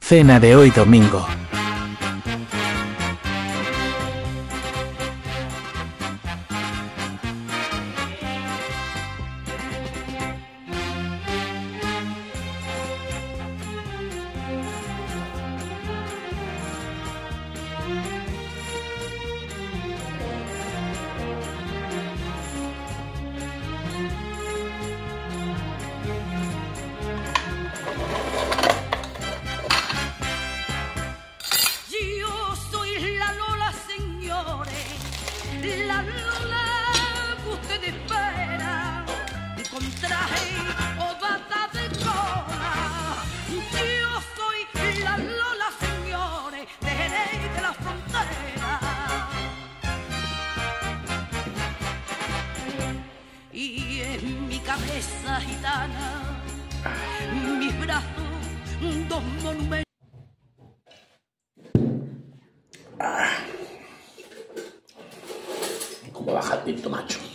Cena de hoy domingo. La Lola que ustedes esperan, con traje o bata de cola. Yo soy la Lola, señores, de Jerez de la Frontera. Y en mi cabeza gitana, mis brazos, dos monumentos. ¿Cómo baja el pinto, macho?